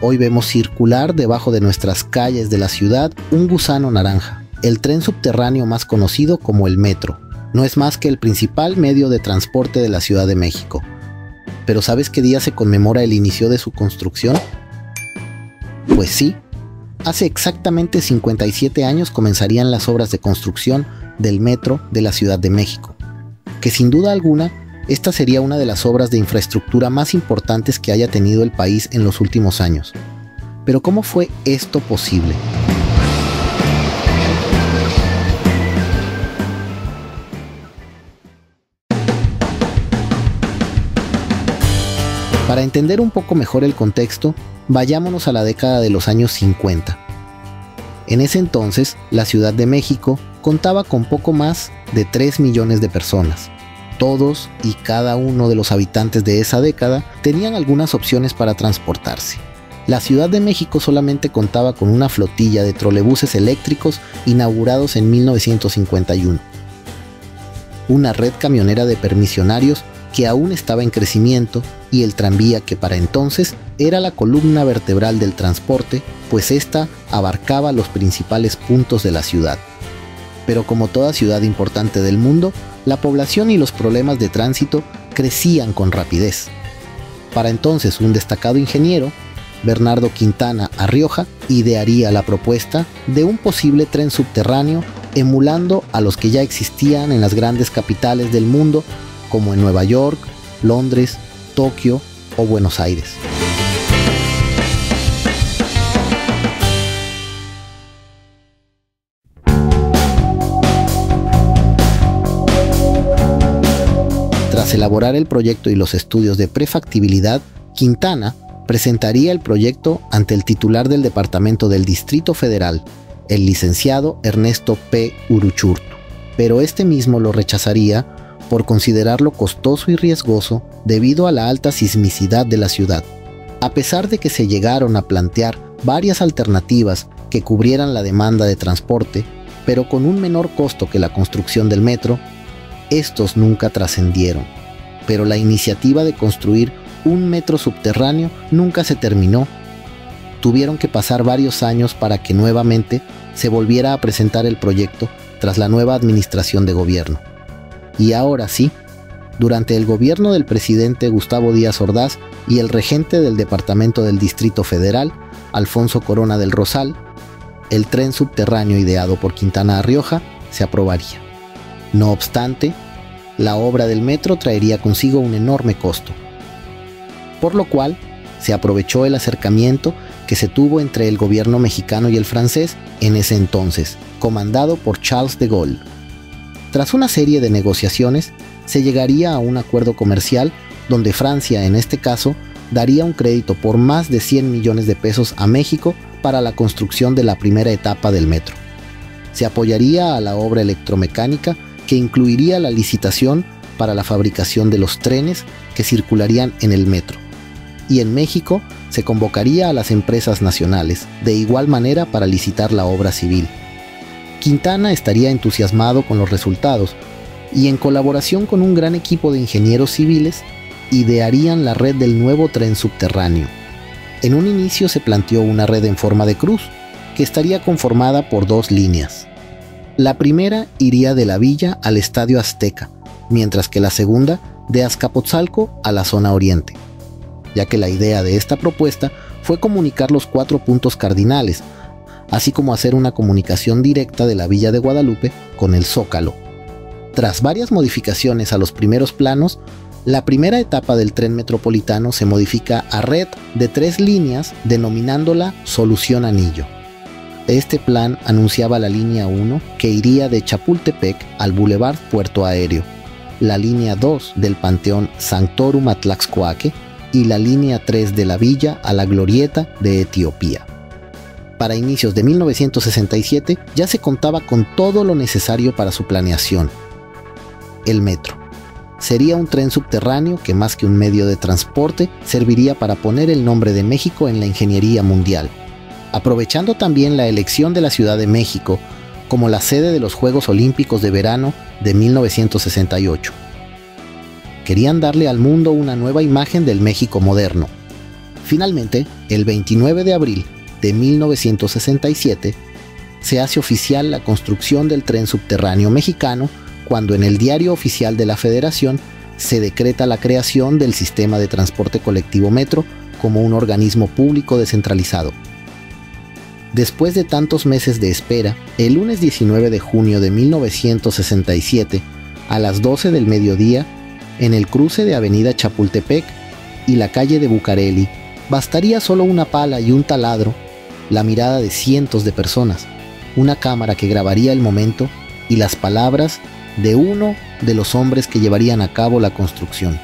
hoy vemos circular debajo de nuestras calles de la ciudad un gusano naranja, el tren subterráneo más conocido como el metro. No es más que el principal medio de transporte de la Ciudad de México. ¿Pero sabes qué día se conmemora el inicio de su construcción? Pues sí, hace exactamente 57 años comenzarían las obras de construcción del metro de la Ciudad de México, que sin duda alguna, esta sería una de las obras de infraestructura más importantes que haya tenido el país en los últimos años. Pero ¿cómo fue esto posible? Para entender un poco mejor el contexto, vayámonos a la década de los años 50. En ese entonces, la Ciudad de México contaba con poco más de 3 millones de personas. Todos y cada uno de los habitantes de esa década tenían algunas opciones para transportarse. La Ciudad de México solamente contaba con una flotilla de trolebuses eléctricos inaugurados en 1951. Una red camionera de permisionarios que aún estaba en crecimiento y el tranvía que para entonces era la columna vertebral del transporte, pues ésta abarcaba los principales puntos de la ciudad. Pero como toda ciudad importante del mundo, la población y los problemas de tránsito crecían con rapidez. Para entonces, un destacado ingeniero, Bernardo Quintana Arrioja, idearía la propuesta de un posible tren subterráneo emulando a los que ya existían en las grandes capitales del mundo, como en Nueva York, Londres, Tokio o Buenos Aires. Tras elaborar el proyecto y los estudios de prefactibilidad, Quintana presentaría el proyecto ante el titular del Departamento del Distrito Federal, el licenciado Ernesto P. Uruchurtu, pero este mismo lo rechazaría por considerarlo costoso y riesgoso debido a la alta sismicidad de la ciudad. A pesar de que se llegaron a plantear varias alternativas que cubrieran la demanda de transporte, pero con un menor costo que la construcción del metro, estos nunca trascendieron. Pero la iniciativa de construir un metro subterráneo nunca se terminó. Tuvieron que pasar varios años para que nuevamente se volviera a presentar el proyecto tras la nueva administración de gobierno. Y ahora sí, durante el gobierno del presidente Gustavo Díaz Ordaz y el regente del Departamento del Distrito Federal, Alfonso Corona del Rosal, el tren subterráneo ideado por Quintana Arrioja se aprobaría. No obstante, la obra del metro traería consigo un enorme costo, por lo cual se aprovechó el acercamiento que se tuvo entre el gobierno mexicano y el francés en ese entonces, comandado por Charles de Gaulle. Tras una serie de negociaciones, se llegaría a un acuerdo comercial donde Francia, en este caso, daría un crédito por más de 100 millones de pesos a México para la construcción de la primera etapa del metro. Se apoyaría a la obra electromecánica que incluiría la licitación para la fabricación de los trenes que circularían en el metro. Y en México se convocaría a las empresas nacionales, de igual manera para licitar la obra civil. Quintana estaría entusiasmado con los resultados y en colaboración con un gran equipo de ingenieros civiles, idearían la red del nuevo tren subterráneo. En un inicio se planteó una red en forma de cruz, que estaría conformada por 2 líneas. La primera iría de la villa al Estadio Azteca, mientras que la segunda de Azcapotzalco a la zona oriente, ya que la idea de esta propuesta fue comunicar los 4 puntos cardinales, así como hacer una comunicación directa de la Villa de Guadalupe con el Zócalo. Tras varias modificaciones a los primeros planos, la primera etapa del tren metropolitano se modifica a red de 3 líneas, denominándola Solución Anillo. Este plan anunciaba la línea 1, que iría de Chapultepec al Boulevard Puerto Aéreo, la línea 2 del Panteón Sanctorum a Tlaxcoaque y la línea 3 de la Villa a la Glorieta de Etiopía. Para inicios de 1967 ya se contaba con todo lo necesario para su planeación. El metro sería un tren subterráneo que, más que un medio de transporte, serviría para poner el nombre de México en la ingeniería mundial, aprovechando también la elección de la Ciudad de México como la sede de los Juegos Olímpicos de Verano de 1968. Querían darle al mundo una nueva imagen del México moderno. Finalmente, el 29 de abril de 1967, se hace oficial la construcción del tren subterráneo mexicano, cuando en el Diario Oficial de la Federación se decreta la creación del sistema de transporte colectivo Metro como un organismo público descentralizado. Después de tantos meses de espera, el lunes 19 de junio de 1967, a las 12 del mediodía, en el cruce de Avenida Chapultepec y la calle de Bucareli, bastaría solo una pala y un taladro, la mirada de cientos de personas, una cámara que grabaría el momento y las palabras de uno de los hombres que llevarían a cabo la construcción.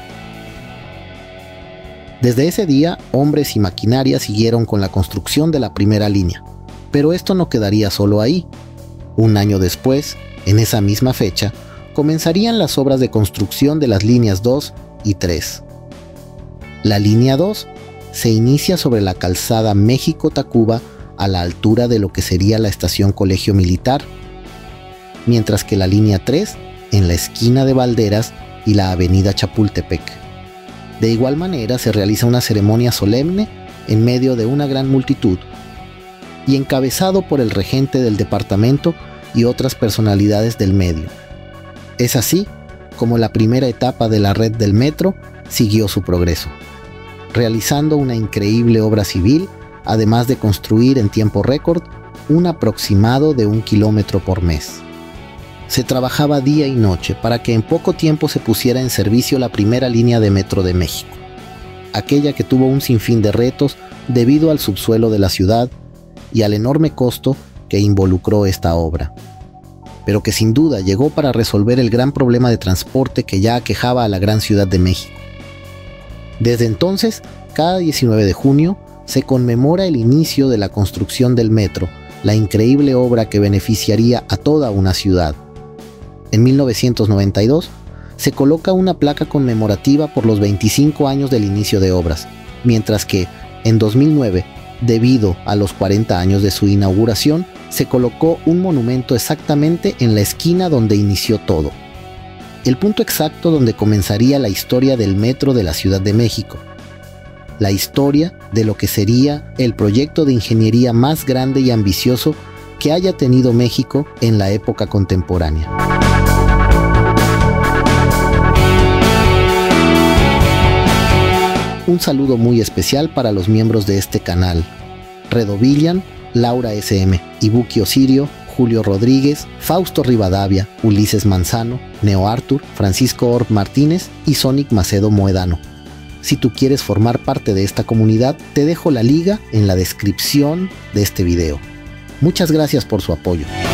Desde ese día, hombres y maquinaria siguieron con la construcción de la primera línea, pero esto no quedaría solo ahí. Un año después, en esa misma fecha, comenzarían las obras de construcción de las líneas 2 y 3. La línea 2 se inicia sobre la calzada México-Tacuba a la altura de lo que sería la estación Colegio Militar, mientras que la línea 3 en la esquina de Valderas y la avenida Chapultepec. De igual manera se realiza una ceremonia solemne en medio de una gran multitud y encabezado por el regente del departamento y otras personalidades del medio. Es así como la primera etapa de la red del metro siguió su progreso, realizando una increíble obra civil, además de construir en tiempo récord un aproximado de 1 kilómetro por mes. Se trabajaba día y noche para que en poco tiempo se pusiera en servicio la primera línea de metro de México, aquella que tuvo un sinfín de retos debido al subsuelo de la ciudad y al enorme costo que involucró esta obra, pero que sin duda llegó para resolver el gran problema de transporte que ya aquejaba a la gran ciudad de México. Desde entonces, cada 19 de junio, se conmemora el inicio de la construcción del metro, la increíble obra que beneficiaría a toda una ciudad. En 1992, se coloca una placa conmemorativa por los 25 años del inicio de obras, mientras que, en 2009, debido a los 40 años de su inauguración, se colocó un monumento exactamente en la esquina donde inició todo. El punto exacto donde comenzaría la historia del metro de la Ciudad de México. La historia de lo que sería el proyecto de ingeniería más grande y ambicioso que haya tenido México en la época contemporánea. Un saludo muy especial para los miembros de este canal: Redo Villan, Laura SM, Ibuki Osirio, Julio Rodríguez, Fausto Rivadavia, Ulises Manzano, Neo Artur, Francisco Orb Martínez y Sonic Macedo Moedano. Si tú quieres formar parte de esta comunidad, te dejo la liga en la descripción de este video. Muchas gracias por su apoyo.